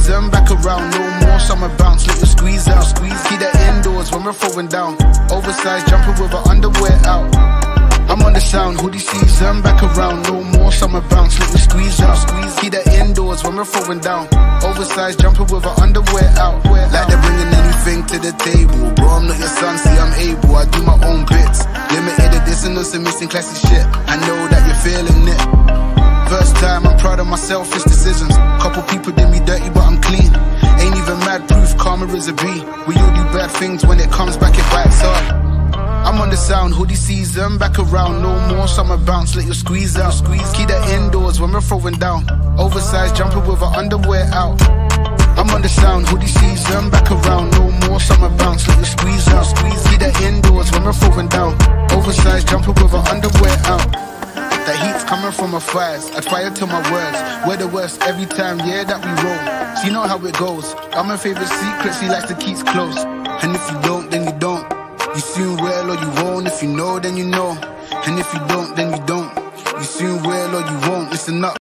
season back around. No more summer bounce, let you squeeze out. Keep that indoors when we're throwing down. Oversized jumper with our underwear out. I'm on the sound, hoodie season back around. No more summer bounce, let you squeeze out. Keep that indoors when we're throwing down. Oversized jumper with our underwear out. Like they're bringing anything to the table. Bro, I'm not your son, see I'm able. I do my own bits. Limited edition of some missing classic shit. I know that you're feeling it. First time, I'm proud of my selfish decisions. Couple people did me dirty, but I'm clean. Ain't even mad proof, karma is a B. We all do bad things, when it comes back, it bites hard. I'm on the sound, hoodie season back around. No more summer bounce, let you squeeze out. Keep that indoors when we're throwing down. Oversized jumper with our underwear out. I'm on the sound, hoodie season back around. No more summer bounce, let you squeeze out. Keep that indoors when we're throwing down. Oversized jumper with our underwear out. The heat's coming from my thighs, I'd fire to my words. We're the worst every time, yeah, that we roll. So you know how it goes. I'm my favorite secrets, he likes to keep close. And if you don't, then you don't. You soon will or you won't. If you know, then you know. And if you don't, then you don't. You soon will or you won't. Listen up.